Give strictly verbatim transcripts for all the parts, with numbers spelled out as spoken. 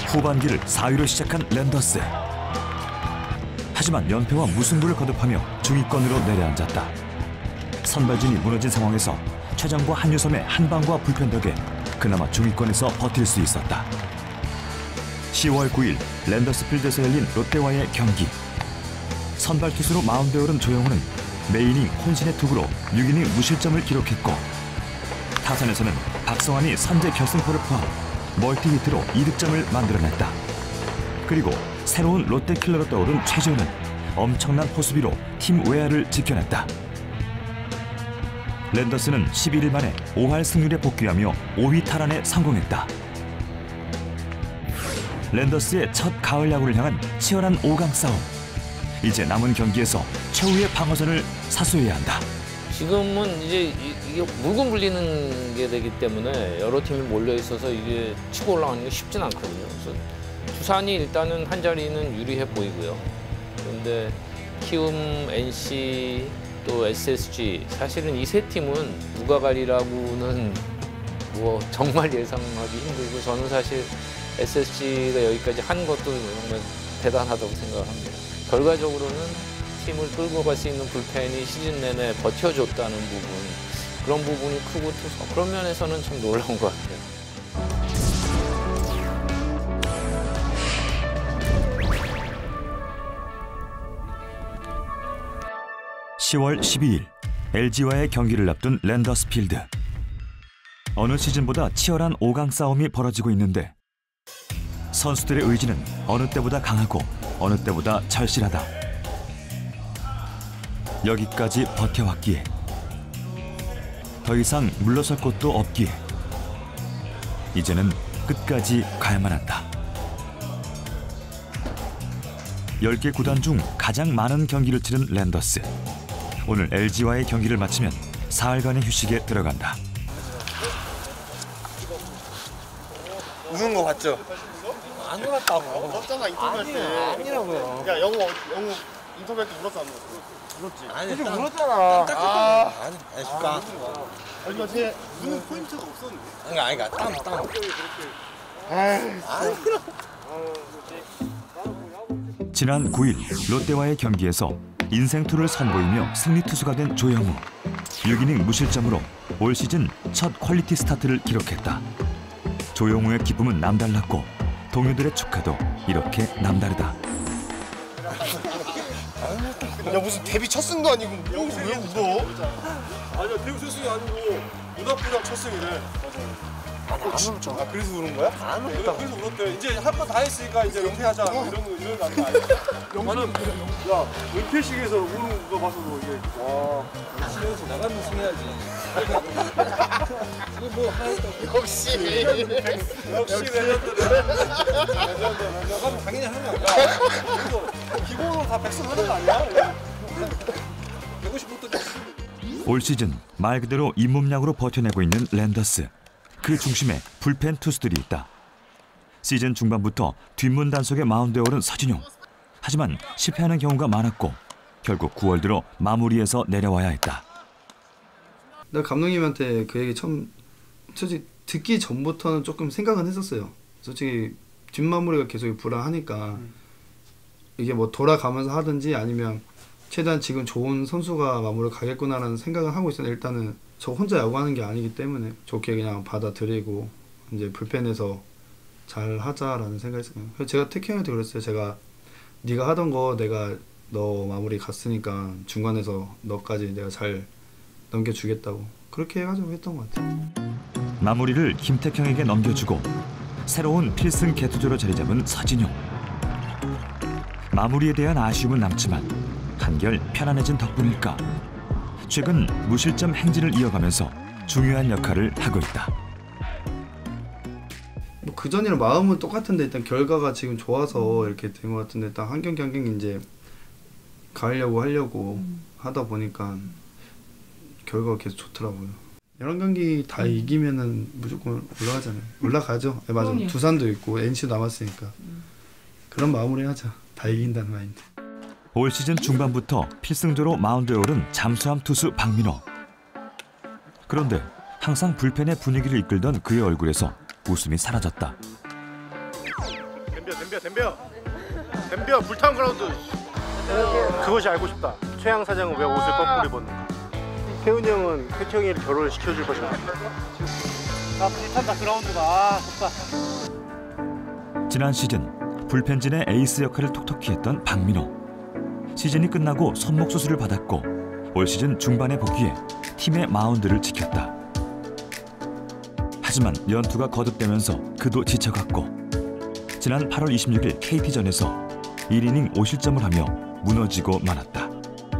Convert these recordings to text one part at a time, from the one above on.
후반기를 사 위로 시작한 랜더스. 하지만 연패와 무승부를 거듭하며 중위권으로 내려앉았다. 선발진이 무너진 상황에서 최정과 한유섬의 한방과 불펜 덕에 그나마 중위권에서 버틸 수 있었다. 시월 구일 랜더스 필드에서 열린 롯데와의 경기. 선발 투수로 마운드에 오른 조영우는 매이닝 혼신의 투구로 육 이닝 무실점을 기록했고, 타선에서는 박성환이 선제 결승포를 포함 멀티히트로 이득점을 만들어냈다. 그리고 새로운 롯데킬러로 떠오른 최지훈은 엄청난 호수비로 팀 외야를 지켜냈다. 랜더스는 십일 일 만에 오 할 승률에 복귀하며 오 위 탈환에 성공했다. 랜더스의 첫 가을 야구를 향한 치열한 오 강 싸움. 이제 남은 경기에서 최후의 방어전을 사수해야 한다. 지금은 이제 이게 물건 불리는 게 되기 때문에 여러 팀이 몰려 있어서 이게 치고 올라가는 게 쉽진 않거든요. 그래서 두산이 일단은 한 자리는 유리해 보이고요. 그런데 키움, 엔씨, 또 에스에스지, 사실은 이 세 팀은 누가 가리라고는 뭐 정말 예상하기 힘들고, 저는 사실 에스에스지가 여기까지 한 것도 정말 대단하다고 생각합니다. 결과적으로는 팀을 끌고 갈 수 있는 불펜이 시즌 내내 버텨줬다는 부분, 그런 부분이 크고, 또 그런 면에서는 참 놀라운 것 같아요. 시월 십이일 엘지와의 경기를 앞둔 랜더스 필드. 어느 시즌보다 치열한 오 강 싸움이 벌어지고 있는데 선수들의 의지는 어느 때보다 강하고 어느 때보다 절실하다. 여기까지 버텨왔기에, 더 이상 물러설 곳도 없기에 이제는 끝까지 가야만 한다. 열 개 구단 중 가장 많은 경기를 치른 랜더스. 오늘 엘지와의 경기를 마치면 사흘간의 휴식에 들어간다. 우는 거 봤죠? 안 울었다고. 울었잖아, 인터뷰할 때. 아니라고요. 야, 영우, 영우 인터뷰할 때 울었어, 안 울었어? 울었지? 아니, 좀 울었잖아. 아, 아니, 아니, 줄까? 아니, 나 쟤 우는 포인트가 없었는데. 아니, 아니, 아니, 땀, 땀. 아이, 지난 구일 롯데와의 경기에서 인생투를 선보이며 승리 투수가 된 조영우. 육 이닝 무실점으로 올 시즌 첫 퀄리티 스타트를 기록했다. 조영우의 기쁨은 남달랐고 동료들의 축하도 이렇게 남다르다. 야, 무슨 데뷔 첫 승도 아니고 왜 울어? 아니야, 데뷔 첫 승이 아니고 무닥부닥 첫 승이래. 안 울었죠. 아, 그래서 우는 거야? 안 그래서 그래서 울었대. 이제 할 거 다 했으니까 이제 은퇴하자. 이런 거 이런 거 아니야. 나는 야 은퇴식에서 우는 거 봐서도 이게 와. 열심히 나가면 우승해야지. 이거 뭐 하였다고. 역시. 역시 레전드. 레전드. 나가면 당연히 하는 거야. 기본으로 다 백승 하는 거 아니야? 백오십부터 올 시즌 말 그대로 잇몸약으로 버텨내고 있는 랜더스. 그 중심에 불펜 투수들이 있다. 시즌 중반부터 뒷문 단속에 마운드에 오른 서진용. 하지만 실패하는 경우가 많았고 결국 구월 들어 마무리해서 내려와야 했다. 나 감독님한테 그 얘기 처음 솔직히 듣기 전부터는 조금 생각은 했었어요. 솔직히 뒷마무리가 계속 불안하니까 이게 뭐 돌아가면서 하든지 아니면 최대한 지금 좋은 선수가 마무리 가겠구나라는 생각을 하고 있었는데, 일단은 저 혼자 야구하는 게 아니기 때문에 좋게 그냥 받아들이고 이제 불펜에서 잘 하자라는 생각이 있어요. 그래서 제가 태키 형한테 그랬어요. 제가 네가 하던 거 내가 너 마무리 갔으니까 중간에서 너까지 내가 잘 넘겨주겠다고 그렇게 해가지고 했던 것 같아요. 마무리를 김태형에게 넘겨주고 새로운 필승 개투조로 자리 잡은 서진용. 마무리에 대한 아쉬움은 남지만 한결 편안해진 덕분일까 최근 무실점 행진을 이어가면서 중요한 역할을 하고 있다. 뭐 그전이랑 마음은 똑같은데 일단 결과가 지금 좋아서 이렇게 된 것 같은데, 일단 한 경기 한 경기 이제 가려고 하려고 음. 하다 보니까 결과가 계속 좋더라고요. 여러 경기 다 음. 이기면은 무조건 올라가잖아요. 올라가죠. 네, 맞아. 두산도 있고 엔씨도 남았으니까 음. 그런 마음으로 하자. 다 이긴다는 마인드. 올 시즌 중반부터 필승조로 마운드에 오른 잠수함 투수 박민호. 그런데 항상 불펜의 분위기를 이끌던 그의 얼굴에서 웃음이 사라졌다. 덤벼 덤벼 덤벼 불타는 그라운드. 그것이 알고 싶다. 최양 사장은 왜 옷을 거꾸로 입었는가? 태훈이 형은 태형이를 결혼을 시켜줄 것인가? 아 불탄다 그라운드가. 아 좋다. 지난 시즌 불펜진의 에이스 역할을 톡톡히 했던 박민호. 시즌이 끝나고 손목 수술을 받았고 올 시즌 중반에 복귀해 팀의 마운드를 지켰다. 하지만 연투가 거듭되면서 그도 지쳐갔고 지난 팔월 이십육일 케이티전에서 일 이닝 오 실점을 하며 무너지고 말았다.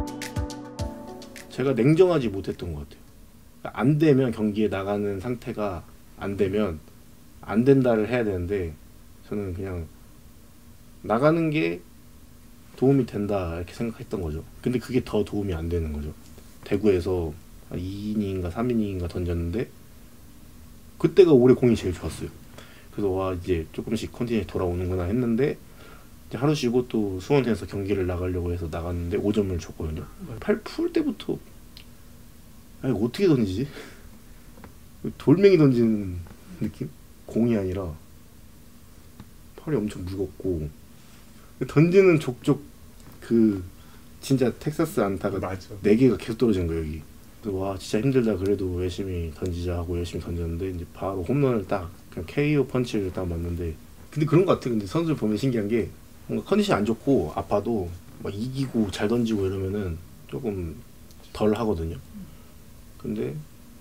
제가 냉정하지 못했던 것 같아요. 안 되면 경기에 나가는 상태가 안 되면 안 된다를 해야 되는데 저는 그냥 나가는 게 도움이 된다 이렇게 생각했던 거죠. 근데 그게 더 도움이 안 되는 거죠. 대구에서 이 이닝인가 삼 이닝인가 던졌는데 그때가 올해 공이 제일 좋았어요. 그래서 와 이제 조금씩 컨디션이 돌아오는구나 했는데 이제 하루 쉬고 또 수원에서 경기를 나가려고 해서 나갔는데 오 점을 줬거든요. 팔 풀 때부터 아니 어떻게 던지지? 돌멩이 던지는 느낌? 공이 아니라 팔이 엄청 무겁고 던지는 족족 그 진짜 텍사스 안타가 네 개가 계속 떨어진 거예요 여기. 그래서 와 진짜 힘들다 그래도 열심히 던지자 하고 열심히 던졌는데 이제 바로 홈런을 딱 그냥 케이오 펀치를 딱 맞는데 근데 그런 것 같아. 근데 선수를 보면 신기한 게 뭔가 컨디션 안 좋고 아파도 막 이기고 잘 던지고 이러면은 조금 덜 하거든요. 근데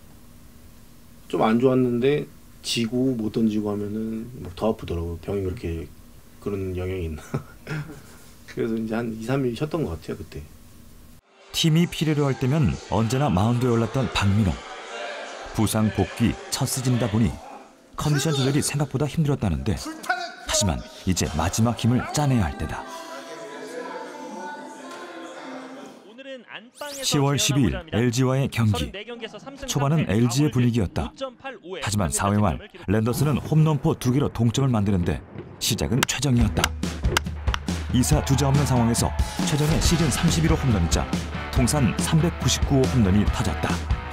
좀 안 좋았는데 지고 못 던지고 하면은 더 아프더라고요. 병이 그렇게 그런 영향이 있나. 그래서 이제 한 이, 삼 일 쉬었던 것 같아요 그때. 팀이 필요로 할 때면 언제나 마운드에 올랐던 박민호. 부상 복귀 첫 시즌이다 보니 컨디션 조절이 생각보다 힘들었다는데 하지만 이제 마지막 힘을 짜내야 할 때다. 시월 십이일 엘지와의 경기. 초반은 엘지의 분위기였다. 하지만 사 회 말 랜더스는 홈런포 두 개로 동점을 만드는데 시작은 최정이었다. 이 사 두 자 없는 상황에서 최정의 시즌 삼십일 호 홈런이자 통산 삼백구십구 호 홈런이 터졌다.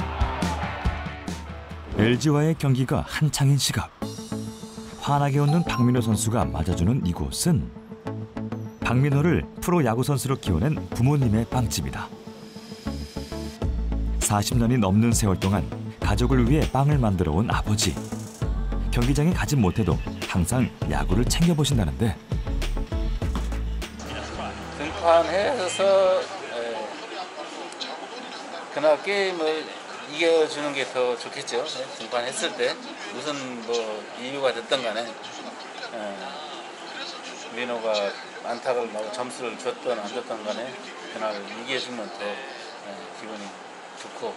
엘지와의 경기가 한창인 시각. 환하게 웃는 박민호 선수가 맞아주는 이곳은 박민호를 프로 야구 선수로 키워낸 부모님의 빵집이다. 사십 년이 넘는 세월 동안 가족을 위해 빵을 만들어 온 아버지. 경기장에 가지 못해도 항상 야구를 챙겨보신다는데 등판해서 그날 게임을 이겨주는 게 더 좋겠죠. 등판했을 때 무슨 뭐 이유가 됐든 간에 민호가 안타를 뭐 점수를 줬든 안 줬든 간에 그날 이겨주면 더 기분이 좋고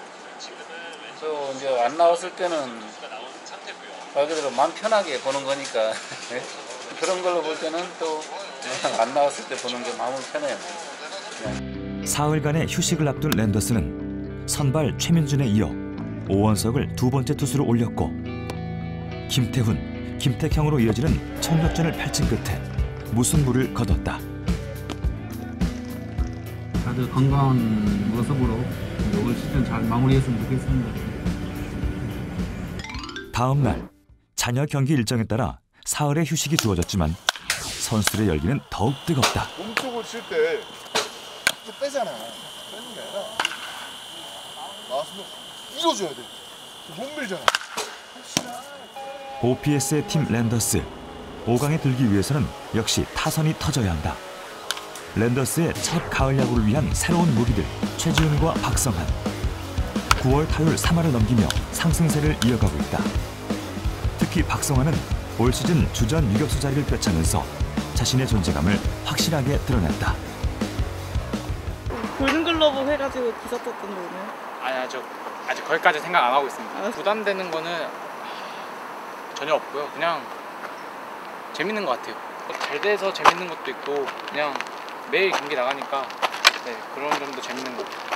또 이제 안 나왔을 때는 말 그대로 마음 편하게 보는 거니까 그런 걸로 볼 때는 또 안 나왔을 때 보는 게 마음은 편해요. 그냥. 사흘간의 휴식을 앞둔 랜더스는 선발 최민준에 이어 오원석을 두 번째 투수로 올렸고 김태훈, 김택형으로 이어지는 총력전을 펼친 끝에 무승부를 거뒀다. 다들 건강한 모습으로 올 시즌 잘 마무리했으면 좋겠습니다. 다음 날 자녀 경기 일정에 따라 사흘의 휴식이 주어졌지만 선수들의 열기는 더욱 뜨겁다. 몸쪽을 칠 때 또 빼잖아. 빼는 게 아니라 나왔으면 밀어줘야 돼. 못 밀잖아. 오피에스의 팀 랜더스. 오 강에 들기 위해서는 역시 타선이 터져야 한다. 랜더스의 첫 가을 야구를 위한 새로운 무기들 최지훈과 박성환. 구월 타율 삼 할을 넘기며 상승세를 이어가고 있다. 특히 박성환은 올 시즌 주전 유격수 자리를 꿰차면서 자신의 존재감을 확실하게 드러냈다. 골든글러브 해가지고 기사 떴던데 오늘? 아니 아직 아직 거기까지 생각 안 하고 있습니다. 아, 부담되는 거는 전혀 없고요. 그냥 재밌는 것 같아요. 잘 돼서 재밌는 것도 있고 그냥 매일 경기 나가니까 네, 그런 점도 재밌는 것 같아요.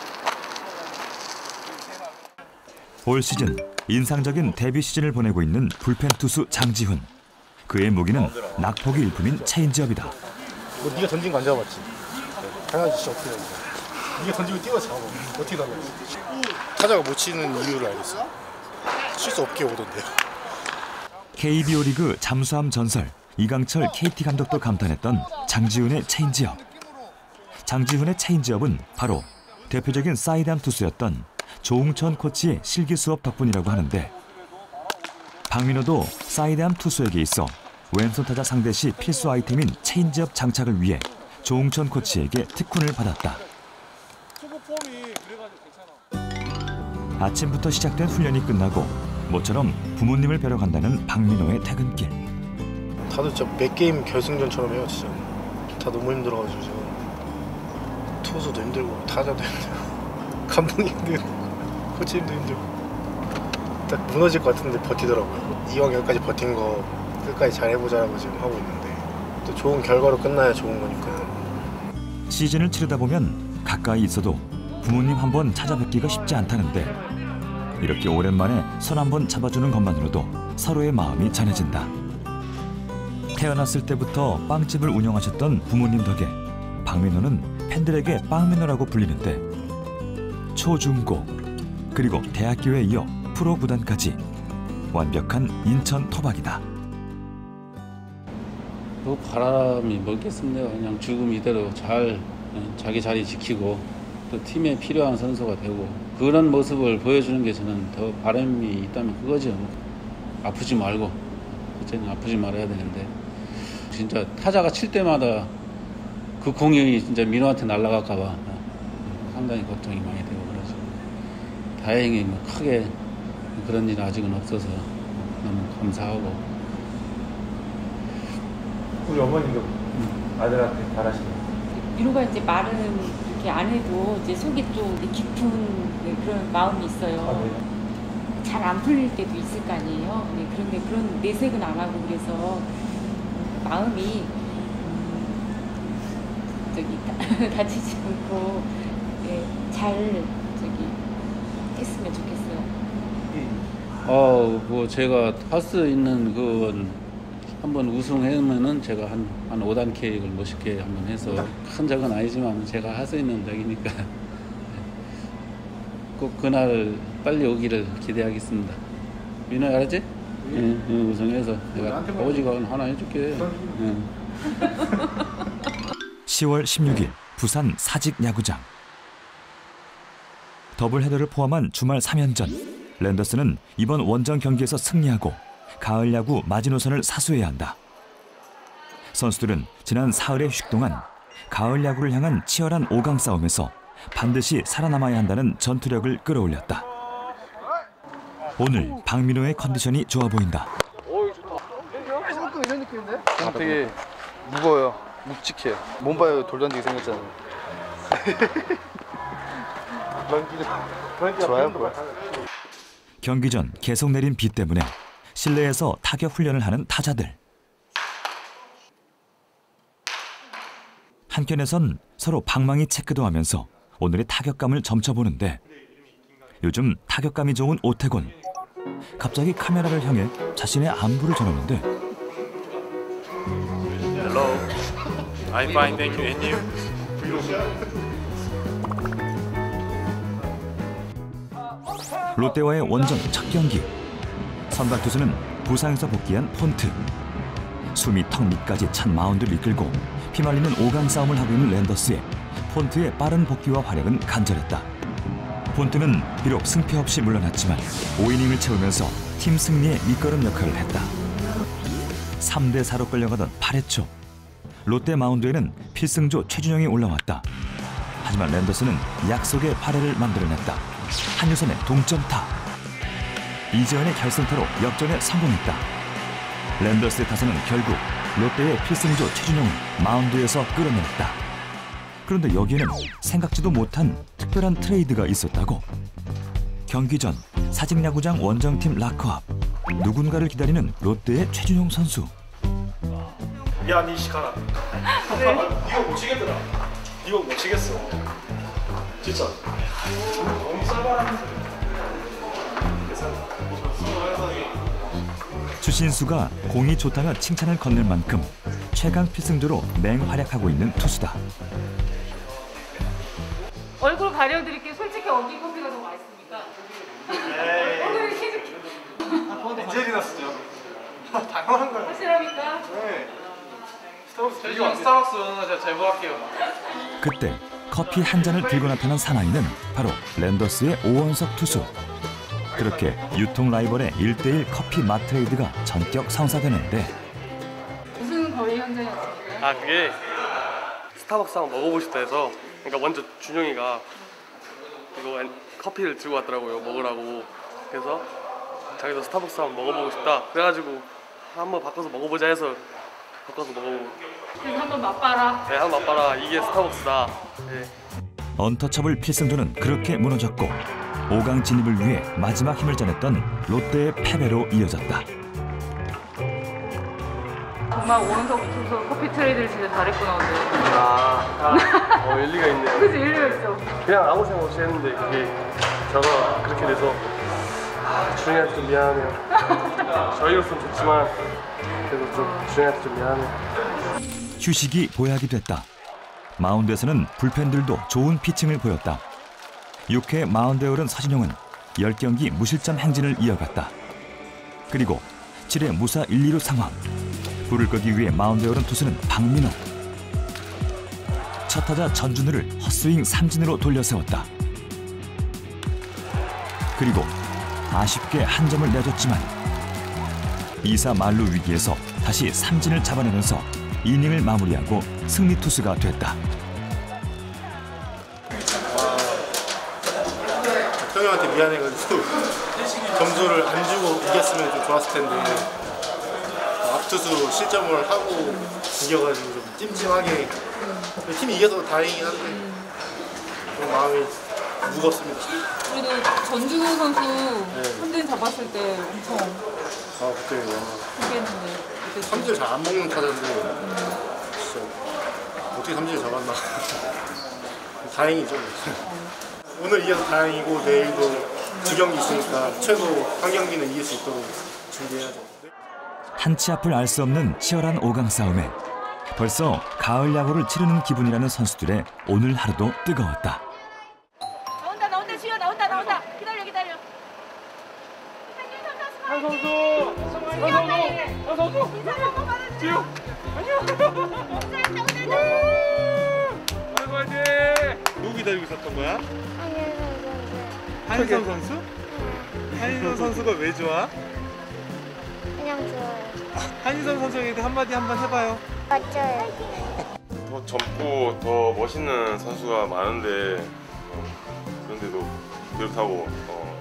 올 시즌 인상적인 데뷔 시즌을 보내고 있는 불펜 투수 장지훈. 그의 무기는 낙폭이 일품인 체인지업이다. 뭐 네가 던진 거 안 잡았지? 당연히 진짜 어떻게 던져? 네가 던지고 뛰어 잡아. 어떻게 달랐지? 타자가 못 치는 이유를 알겠어. 칠 수 없게 오던데요. 케이비오 리그 잠수함 전설 이강철 케이티 감독도 감탄했던 장지훈의 체인지업. 장지훈의 체인지업은 바로 대표적인 사이드암 투수였던 조웅천 코치의 실기 수업 덕분이라고 하는데, 박민호도 사이드암 투수에게 있어 왼손 타자 상대 시 필수 아이템인 체인지업 장착을 위해 조웅천 코치에게 특훈을 받았다. 아침부터 시작된 훈련이 끝나고 모처럼 부모님을 뵈러 간다는 박민호의 퇴근길. 다들 진짜 몇 게임 결승전처럼 해요. 진짜 다 너무 힘들어가지고 지금 투수도 힘들고 타자도 힘들고 감독님도 힘들고 코치님도 힘들고 딱 무너질 것 같은데 버티더라고요. 이왕 여기까지 버틴 거 끝까지 잘 해보자라고 지금 하고 있는데, 또 좋은 결과로 끝나야 좋은 거니까. 시즌을 치르다 보면 가까이 있어도 부모님 한 번 찾아뵙기가 쉽지 않다는데, 이렇게 오랜만에 손 한 번 잡아주는 것만으로도 서로의 마음이 전해진다. 태어났을 때부터 빵집을 운영하셨던 부모님 덕에 박민호는 팬들에게 빵민호라고 불리는데, 초중고 그리고 대학교에 이어 프로 구단까지 완벽한 인천 토박이다. 그 바람이 뭐겠습니까? 그냥 죽음 이대로 잘 자기 자리 지키고 또 팀에 필요한 선수가 되고, 그런 모습을 보여주는 게 저는 더 바람이 있다면 그거죠. 아프지 말고, 그때는 아프지 말아야 되는데, 진짜 타자가 칠 때마다 그 공이 진짜 민호한테 날아갈까 봐 상당히 걱정이 많이 되고 그러죠. 다행히 뭐 크게 그런 일은 아직은 없어서 너무 감사하고. 우리 어머니도 음. 아들한테 바라시네요. 민호가 이제 말은 이렇게 안 해도 이제 속에 좀 깊은 그런 마음이 있어요. 아, 네. 잘 안 풀릴 때도 있을 거 아니에요. 네, 그런데 그런 내색은 안 하고, 그래서 마음이 음, 저기 다치지 않고 네, 잘 저기 했으면 좋겠어요. 어, 뭐 제가 할 수 있는 건 한번 우승하면은 제가 한, 한 오 단 케이크를 멋있게 한번 해서, 큰 적은 아니지만 제가 할 수 있는 적이니까 꼭 그날 빨리 오기를 기대하겠습니다. 민호야, 알았지? 예, 예, 우승해서 내가 오지건 하나 해줄게. 예. 시월 십육일 부산 사직 야구장. 더블 헤더를 포함한 주말 삼 연전. 랜더스는 이번 원정 경기에서 승리하고 가을 야구 마지노선을 사수해야 한다. 선수들은 지난 사흘의 휴식 동안 가을 야구를 향한 치열한 오 강 싸움에서 반드시 살아남아야 한다는 전투력을 끌어올렸다. 오늘 박민호의 컨디션이 좋아 보인다. 오, 좋다. 이런 느낌인데? 되게 무거워요. 묵직해. 몸봐요, 돌던지게 생겼잖아요. 좋아요. 경기 전 계속 내린 비 때문에 실내에서 타격 훈련을 하는 타자들. 한켠에선 서로 방망이 체크도 하면서 오늘의 타격감을 점쳐보는데, 요즘 타격감이 좋은 오태곤. 갑자기 카메라를 향해 자신의 안부를 전하는데, Hello, I'm fine, thank you, and you? 롯데와의 원정 첫 경기. 선발 투수는 부상에서 복귀한 폰트. 숨이 턱 밑까지 찬 마운드를 이끌고 피말리는 오 강 싸움을 하고 있는 랜더스에 폰트의 빠른 복귀와 활약은 간절했다. 폰트는 비록 승패 없이 물러났지만 오 이닝을 채우면서 팀 승리의 밑거름 역할을 했다. 삼 대 사로 끌려가던 팔 회 초 롯데 마운드에는 필승조 최준영이 올라왔다. 하지만 랜더스는 약속의 팔 회를 만들어냈다. 한유섬의 동점타. 이재현의 결승타로 역전에 성공했다. 랜더스의 타선은 결국 롯데의 필승조 최준영을 마운드에서 끌어냈다. 그런데 여기에는 생각지도 못한 특별한 트레이드가 있었다고. 경기 전 사직야구장 원정팀 라커 앞. 누군가를 기다리는 롯데의 최준용 선수. 야, 니 시카라. 이거 못 치겠더라. 이거 못 치겠어. 진짜. 너무 쌀바람. 주신수가 공이 좋다며 칭찬을 건넬 만큼 최강 필승조로 맹활약하고 있는 투수다. 얼굴 가려드릴게요. 솔직히 어디 커피가 더 맛있습니까? 얼굴이 계속. 엔젤리나 쓰죠. 당황. 한 거예요. 확실합니까? 네. 스타벅스 저희 집 스타벅스 오는 거 제가 제보할게요. 그때 커피 한 잔을 들고 나타난 사나이는 바로 랜더스의 오원석 투수. 그렇게 유통 라이벌의 일 대일 커피 마트레이드가 전격 성사되는데 무슨 거의 현장이었어요? 아 그게 스타벅스 한번 먹어보고 싶다 해서 그러니까 먼저 준영이가 이거 커피를 들고 왔더라고요 먹으라고. 그래서 자기도 스타벅스 한번 먹어보고 싶다 그래가지고 한번 바꿔서 먹어보자 해서 바꿔서 먹어보고. 그래서 한번 맛봐라. 네 한번 맛봐라 이게 스타벅스다. 네. 언터처블 필승조는 그렇게 무너졌고 오 강 진입을 위해 마지막 힘을 전했던 롯데의 패배로 이어졌다. 정말 오원석 투수 커피 트레이드를 진짜 잘했구나 오늘. 아, 어, 일리가 있네요. 그치 일리가 있어. 그냥 아무 생각 없이 했는데 그게 저가 그렇게 돼서 아, 준영이한테 좀 미안해요. 저희로서는 좋지만 그래도 좀 준영이한테 좀 미안해요. 휴식이 보약이 됐다. 마운드에서는 불펜들도 좋은 피칭을 보였다. 육 회 마운드에 오른 서진용은 십 경기 무실점 행진을 이어갔다. 그리고 칠 회 무사 일, 이루 상황. 불을 끄기 위해 마운드에 오른 투수는 박민호. 첫 타자 전준우를 헛스윙 삼진으로 돌려세웠다. 그리고 아쉽게 한 점을 내줬지만 이 사 만루 위기에서 다시 삼진을 잡아내면서 이닝을 마무리하고 승리 투수가 됐다. 형님한테 미안해가지고 점수를 안 주고 이겼으면 좀 좋았을 텐데 앞투수 실점을 하고 이겨가지고 좀 찜찜하게 팀이 이겨서 다행이긴 한데 좀 마음이 무겁습니다. 그래도 전준우 선수 네. 삼진 잡았을 때 엄청 아 그때 와 크겠는데 삼진을 잘 안 먹는 타자인데 진짜 어떻게 삼진을 잡았나. 다행이죠. 오늘 이겨서 다행이고 내일도 두 경기 있으니까 최소 한 경기는 이길 수 있도록 준비해야죠. 한치 앞을 알 수 없는 치열한 오 강 싸움에 벌써 가을 야구를 치르는 기분이라는 선수들의 오늘 하루도 뜨거웠다. 나온다 나온다 지효 나온다 나온다 기다려 기다려. 한 선수! 한 선수! 한 선수! 지효! 아이고 화이팅! 누구 기다리고 있었던 거야? 한희선 선수? 한희선 선수가 왜 좋아? 그냥 좋아요. 한희선 선수에게 한마디 한번 해봐요. 맞아요. 더 젊고 더 멋있는 선수가 많은데 어, 그런데도 그렇다고 어,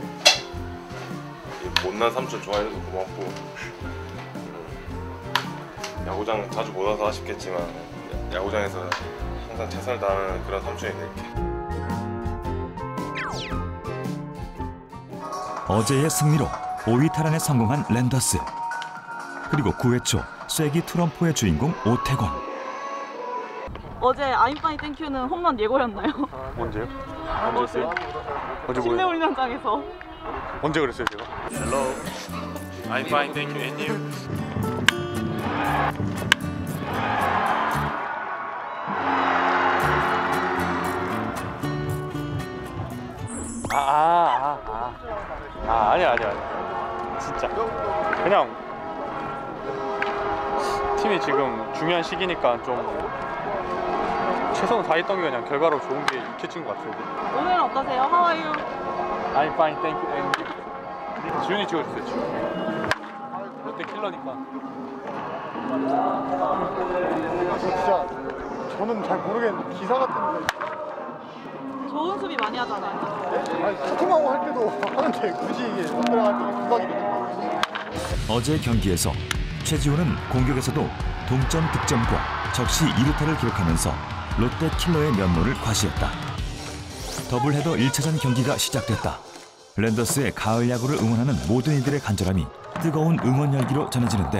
이 못난 삼촌 좋아해줘서 고맙고 음, 야구장 자주 못 와서 아쉽겠지만 야구장에서 항상 최선을 다하는 그런 삼촌이 될게. 어제의 승리로 오 위 탈환에 성공한 랜더스. 그리고 구 회 초 쐐기 트럼프의 주인공 오태곤. 어제 아임파이 땡큐는 홈런 예고였나요? 언제요? 어제 어제 실내 훈련장에서. 언제 그랬어요 제가? Hello, I'm fine, thank you, and you? 아, 아, 아, 아, 아 아니야, 아니야, 아니야. 진짜. 그냥 팀이 지금 중요한 시기니까 좀 최선을 다했던 게 그냥 결과로 좋은 게 익혀진 것 같은데. 오늘은 어떠세요? How are you? I'm fine, thank you, and you. 지훈이 찍어주세요, 지훈. 롯데 킬러니까. 진짜 저는 잘 모르겠는데 기사 같은데. 좋은 수비 많이 하잖아요. 아니 소통하고 할 때도 하는데 굳이 이게 들어갈 때 부각이 되는 거예요. 어제 경기에서 최지호는 공격에서도 동점 득점과 적시 이 루타를 기록하면서 롯데 킬러의 면모를 과시했다. 더블헤더 일 차전 경기가 시작됐다. 랜더스의 가을 야구를 응원하는 모든 이들의 간절함이 뜨거운 응원 열기로 전해지는데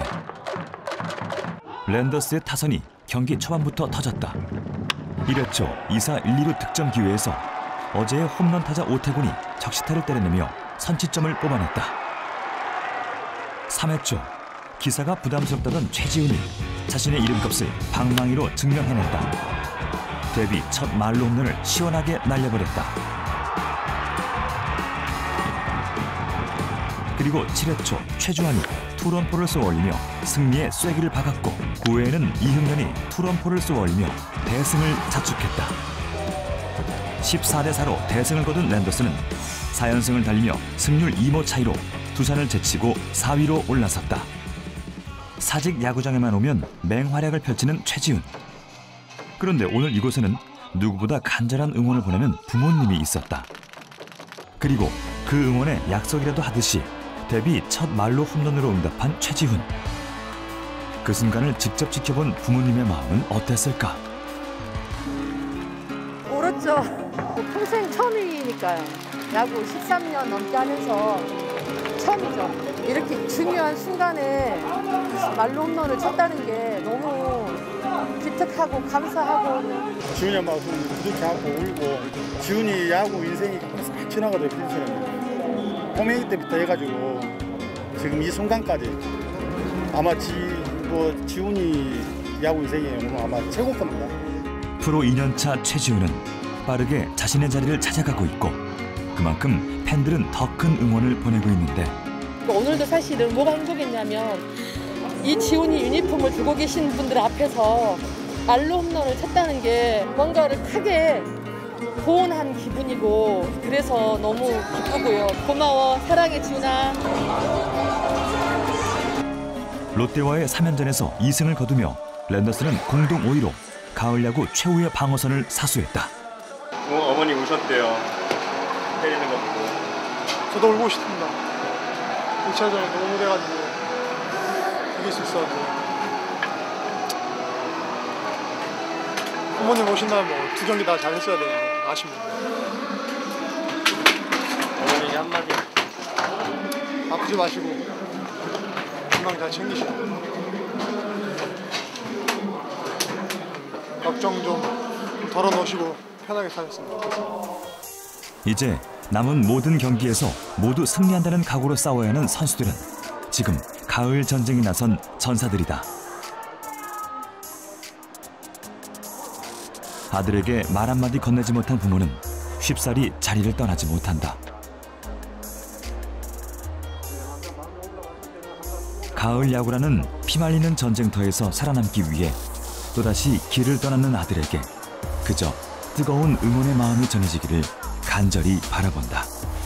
랜더스의 타선이 경기 초반부터 터졌다. 일 회 초 이 사 일, 이루 득점 기회에서 어제의 홈런 타자 오태곤이 적시타를 때려내며 선취점을 뽑아냈다. 삼 회 초 기사가 부담스럽다던 최지훈이 자신의 이름값을 방망이로 증명해냈다. 데뷔 첫 말로 홈런을 시원하게 날려버렸다. 그리고 칠 회 초 최주환이 투런포를 쏘아올리며 승리의 쐐기를 박았고 구 회에는 이흥년이 투런포를 쏘아올리며 대승을 자축했다. 십사 대 사로 대승을 거둔 랜더스는 사 연승을 달리며 승률 이 모 차이로 두산을 제치고 사 위로 올라섰다. 사직 야구장에만 오면 맹활약을 펼치는 최지훈. 그런데 오늘 이곳에는 누구보다 간절한 응원을 보내는 부모님이 있었다. 그리고 그 응원에 약속이라도 하듯이 데뷔 첫 말로 홈런으로 응답한 최지훈. 그 순간을 직접 지켜본 부모님의 마음은 어땠을까? 울었죠. 평생 처음이니까요. 야구 십삼 년 넘게 하면서 처음이죠. 이렇게 중요한 순간에 말로 홈런을 쳤다는 게 너무 기특하고 감사하고. 지훈이 엄마가 그렇게 하고 울고, 지훈이 야구 인생이 싹 지나가도 필수는 꼬맹이 때부터 해가지고 지금 이 순간까지 아마 지, 뭐 지훈이 야구 인생이 아마 최고 겁니다. 프로 이 년 차 최지훈은 빠르게 자신의 자리를 찾아가고 있고 그만큼 팬들은 더 큰 응원을 보내고 있는데 오늘도 사실은 뭐가 행복했냐면 이 지훈이 유니폼을 들고 계신 분들 앞에서 말로 홈런을 쳤다는 게 뭔가를 크게 보온한 기분이고 그래서 너무 기쁘고요. 고마워. 사랑해 지훈아. 롯데와의 삼 연전에서 이 승을 거두며 랜더스는 공동 오 위로 가을 야구 최후의 방어선을 사수했다. 어, 어머니 우셨대요. 때리는 거 보고. 저도 울고 싶습니다. 이 차전에 너무 돼가지고 이길 수 있었는데. 부모님 오신다면 뭐 두 경기 다 잘했어야 되는데 아쉽네요. 어머니 한마디. 아프지 마시고 건강 잘 챙기시고 걱정 좀 덜어놓으시고 편하게 사셨으면 좋겠습니다. 이제 남은 모든 경기에서 모두 승리한다는 각오로 싸워야 하는 선수들은 지금 가을 전쟁에 나선 전사들이다. 아들에게 말 한마디 건네지 못한 부모는 쉽사리 자리를 떠나지 못한다. 가을 야구라는 피말리는 전쟁터에서 살아남기 위해 또다시 길을 떠나는 아들에게 그저 뜨거운 응원의 마음이 전해지기를 간절히 바라본다.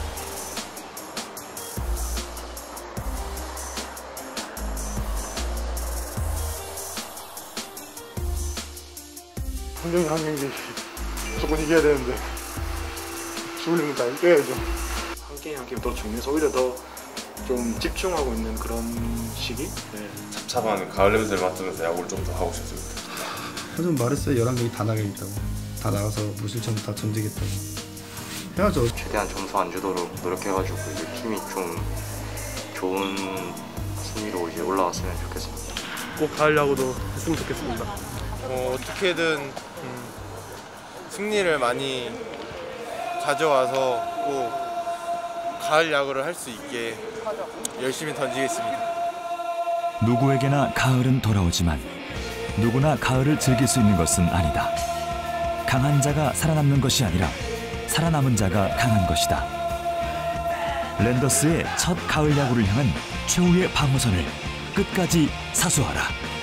한 경기 한 경기 무조건 이겨야 되는데 죽으려면 다 이겨야죠. 한 게임 한 게임 더 중요해서 오히려 더 좀 집중하고 있는 그런 시기? 네. 찹찹한 가을 냄새를 맡으면서 야구를 좀 더 하고 싶습니다. 좀 말했어요. 열한 경기 다 나가겠다고. 다 나가서 무실점 다 던지겠다고. 해야죠. 최대한 점수 안 주도록 노력해가지고 이제 팀이 좀 좋은 순위로 이제 올라왔으면 좋겠습니다. 꼭 가을 야구도 했으면 좋겠습니다. 어, 어떻게든 음, 승리를 많이 가져와서 꼭 가을 야구를 할 수 있게 열심히 던지겠습니다. 누구에게나 가을은 돌아오지만 누구나 가을을 즐길 수 있는 것은 아니다. 강한 자가 살아남는 것이 아니라 살아남은 자가 강한 것이다. 랜더스의 첫 가을 야구를 향한 최후의 방어선을 끝까지 사수하라.